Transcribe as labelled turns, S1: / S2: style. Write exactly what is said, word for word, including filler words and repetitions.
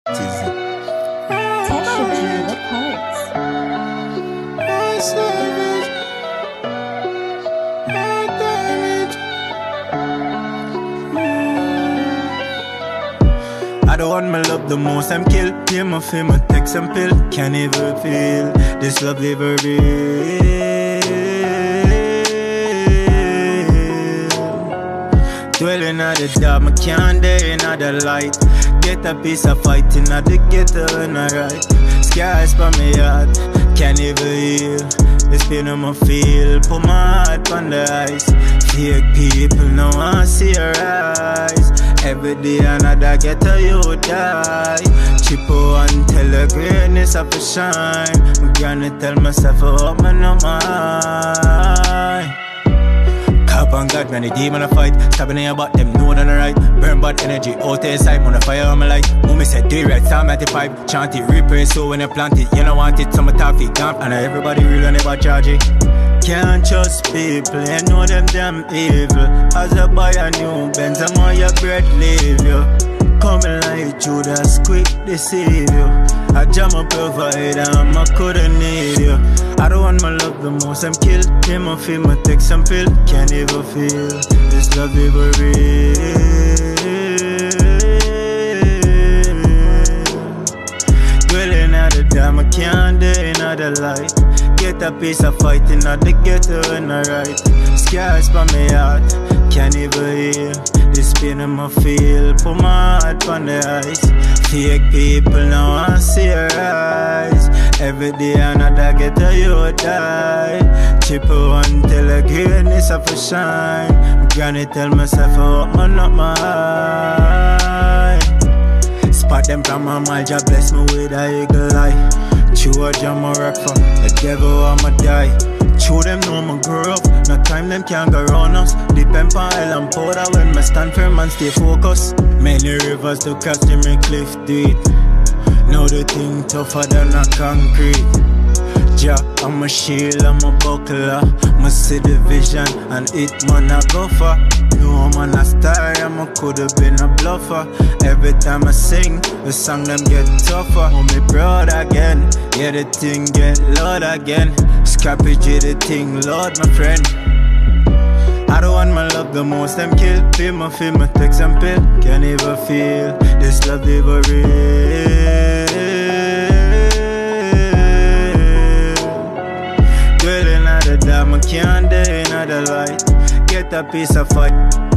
S1: Tesha,
S2: the parts.
S1: I the one me love the most, I'm kill. Pay my feel, my text and pill. Can't even feel this love ever real. Dwelling at the dark, I can't day in the light. Get a piece of fighting at the ghetto and I ride. Scars for me heart, can't even heal. This pain I'ma feel, put my heart on the ice. Fake people now I see your eyes. Every day another ghetto you die. Chipo and tell the greatness of a shine. I'm gonna tell myself oh up man on my Cop on God, man, the demon a fight. Stabbing in your butt, them know that I right. Burn bad energy, out the side, on the fire on my light. Mommy said, do it right, sound at the pipe. Chant it, repair so when you plant it. You don't want it, some toffee, camp. And everybody real and never charge it. Can't trust people, you know them damn evil. As a boy a new Benz, I'm on your bread, leave you. Coming like Judas, quick deceive you. I jam a provider, I couldn't need you. I don't want my love the most, I'm killed. Him my feel, my text and pill. Can't even feel this love ever real. Dwelling at the dam, I can't day in the light. Get a piece of fighting at the ghetto and I right. Scars for my heart, can't even heal. This pain I'ma feel, put my heart on the ice. Fake people now I see your eyes. Every day another ghetto you die. Triple one tell the greatness of a shine. I'm gonna tell myself oh man up my eye. Spot them from a mile, just bless me with a eagle eye. Chew a jam a rock for the devil I'ma die. Chew them know me grow up, no time them can't go round us. Deep empire and powder when me stand firm and stay focused. Many rivers to cross them in cliff deep. Now the thing tougher than a concrete. Ja, I'm a shield, I'm a buckler. Me see the vision and it man a go for. No man a star, I'm a coulda been a bluffer. Every time I sing, the song them get tougher. Oh me proud again, yeah the thing get loud again. Scrappy G the thing loud my friend. I don't want my love the most, I'm kill. Feel my feel my text and pill. Can't even feel this love ever real. Dwelling at the dark, I can't day in the light. Get a piece of fight.